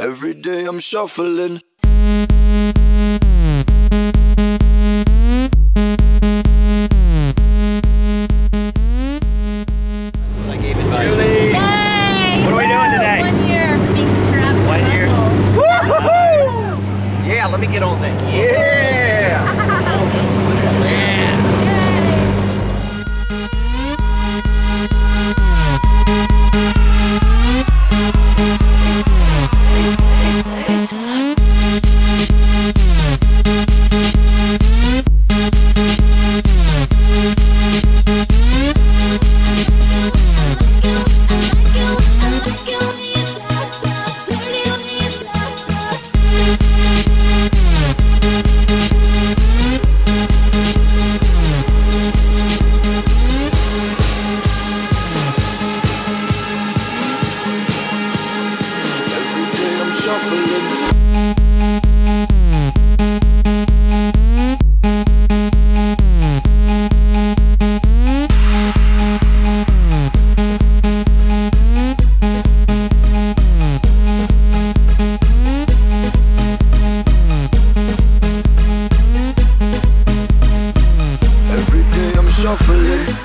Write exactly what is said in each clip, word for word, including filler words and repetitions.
Every day I'm shuffling. I gave advice. Julie! Yay! What are we doing today? One year for being strapped One to year. muscle. Yeah, let me get on that. Yeah! Shuffling.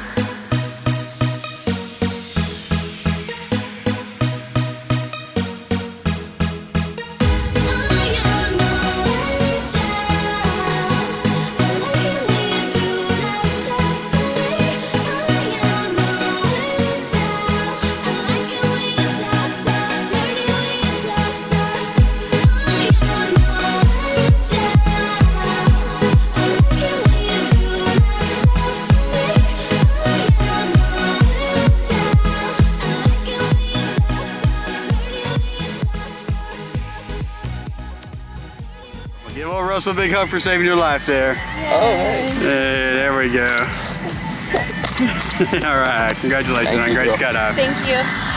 Give old Russell a big hug for saving your life there. Oh, hey. Hey, there we go. All right, congratulations on a great skydive. Thank you.